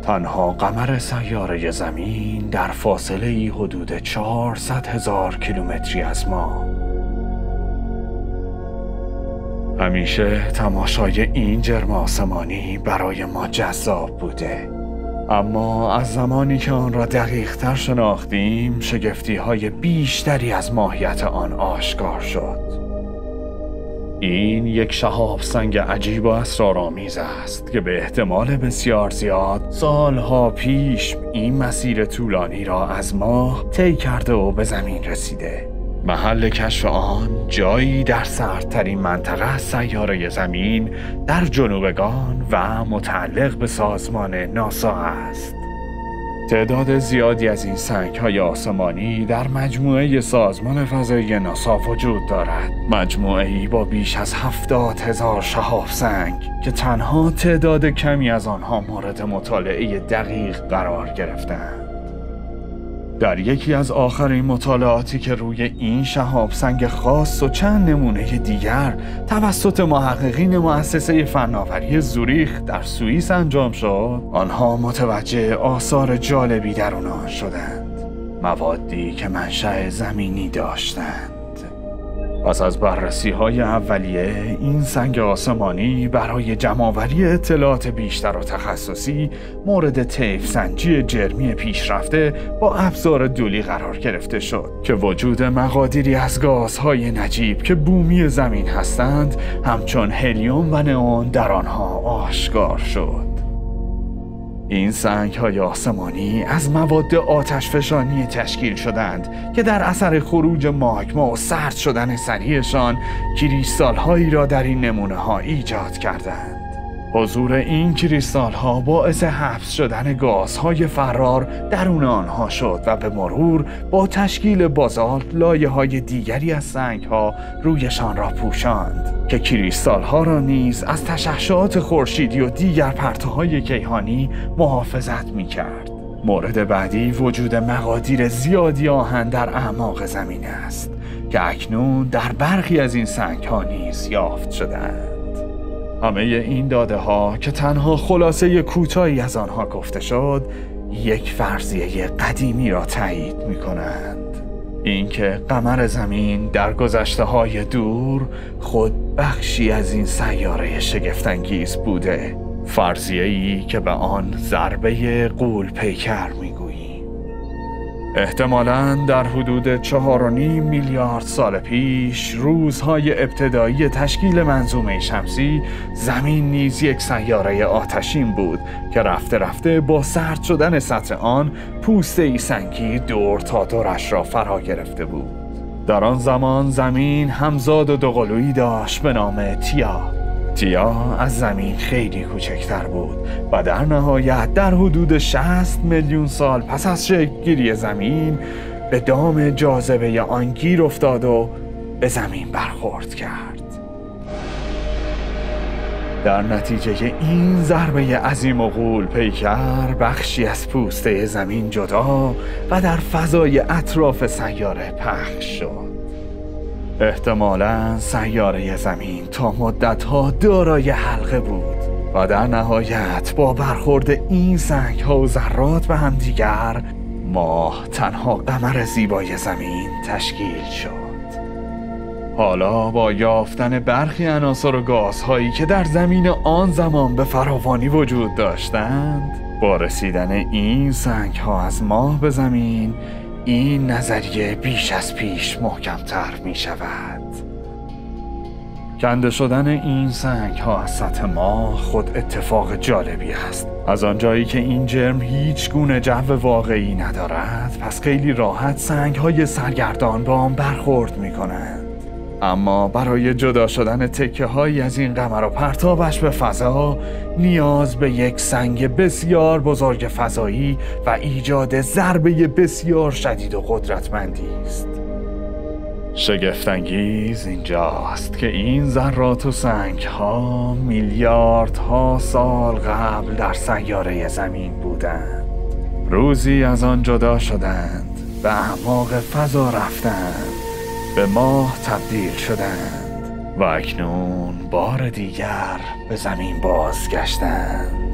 تنها قمر سیاره زمین در فاصله حدود 400,000 کیلومتری از ما. همیشه تماشای این جرم آسمانی برای ما جذاب بوده، اما از زمانی که آن را دقیق‌تر شناختیم شگفتی‌های بیشتری از ماهیت آن آشکار شد. این یک شهاب سنگ عجیب و اسرارآمیز است که به احتمال بسیار زیاد سالها پیش این مسیر طولانی را از ماه طی کرده و به زمین رسیده. محل کشف آن جایی در سردترین منطقه از سیاره زمین در جنوبگان و متعلق به سازمان ناسا است. تعداد زیادی از این سنگ‌های آسمانی در مجموعه سازمان فضایی ناسا وجود دارد. مجموعه‌ای با بیش از 70,000 شهاب سنگ که تنها تعداد کمی از آنها مورد مطالعه دقیق قرار گرفتند. در یکی از آخرین مطالعاتی که روی این شهاب سنگ خاص و چند نمونه دیگر توسط محققین مؤسسه فناوری زوریخ در سوئیس انجام شد، آنها متوجه آثار جالبی در آن شدند، موادی که منشأ زمینی داشتند. پس از بررسی‌های اولیه، این سنگ آسمانی برای جمع‌آوری اطلاعات بیشتر و تخصصی مورد طیف سنجی جرمی پیشرفته با ابزار دولی قرار گرفته شد که وجود مقادیری از گازهای نجیب که بومی زمین هستند همچون هلیوم و نئون در آنها آشکار شد. این سنگ‌های آسمانی از مواد آتشفشانی تشکیل شدند که در اثر خروج ماگما و سرد شدن سریعشان کریستال‌هایی را در این نمونه‌ها ایجاد کردند. حضور این کریستال‌ها باعث حبس شدن گازهای فرار درون آنها شد و به مرور با تشکیل بازالت لایه‌های دیگری از سنگ‌ها رویشان را پوشاند که کریستال‌ها را نیز از تشعشعات خورشیدی و دیگر پرتوهای کیهانی محافظت می‌کرد. مورد بعدی وجود مقادیر زیادی آهن در اعماق زمین است که اکنون در برخی از این سنگ‌ها نیز یافت شدند. همه این داده ها که تنها خلاصه کوتاهی از آنها گفته شد، یک فرضیه قدیمی را تایید می کنند. اینکه قمر زمین در گذشته های دور خود بخشی از این سیاره شگفت‌انگیز بوده. فرضیه‌ای که به آن ضربه غول پیکر می گوییم. احتمالاً در حدود 4.5 میلیارد سال پیش، روزهای ابتدایی تشکیل منظومه شمسی، زمین نیز یک سیاره آتشین بود که رفته رفته با سرد شدن سطح آن پوسته‌ای سنگی دور تا دورش را فرا گرفته بود. در آن زمان زمین همزاد و دوقلویی داشت به نام تیا از زمین خیلی کوچکتر بود و در نهایت در حدود 60 میلیون سال پس از شکل‌گیری زمین به دام جاذبه آن گیر افتاد و به زمین برخورد کرد. در نتیجه این ضربه عظیم و غول پیکر بخشی از پوسته زمین جدا و در فضای اطراف سیاره پخش شد. احتمالاً سیاره زمین تا مدت‌ها دارای حلقه بود و در نهایت با برخورد این سنگ‌ها و ذرات به هم دیگر، ماه تنها قمر زیبای زمین تشکیل شد. حالا با یافتن برخی عناصر و گازهایی که در زمین آن زمان به فراوانی وجود داشتند، با رسیدن این سنگ‌ها از ماه به زمین، این نظریه بیش از پیش محکم‌تر می شود. کنده شدن این سنگ‌ها از سطح ماه خود اتفاق جالبی است. از آنجایی که این جرم هیچ گونه جو واقعی ندارد، پس خیلی راحت سنگ‌های سرگردان با آن برخورد می کنند. اما برای جدا شدن تکه‌هایی از این قمر و پرتابش به فضا، نیاز به یک سنگ بسیار بزرگ فضایی و ایجاد ضربه بسیار شدید و قدرتمندی است. شگفت‌انگیز اینجاست که این ذرات و سنگ‌ها میلیاردها سال قبل در سیاره زمین بودند. روزی از آن جدا شدند، به اعماق فضا رفتند، به ماه تبدیل شدند و اکنون بار دیگر به زمین بازگشتند.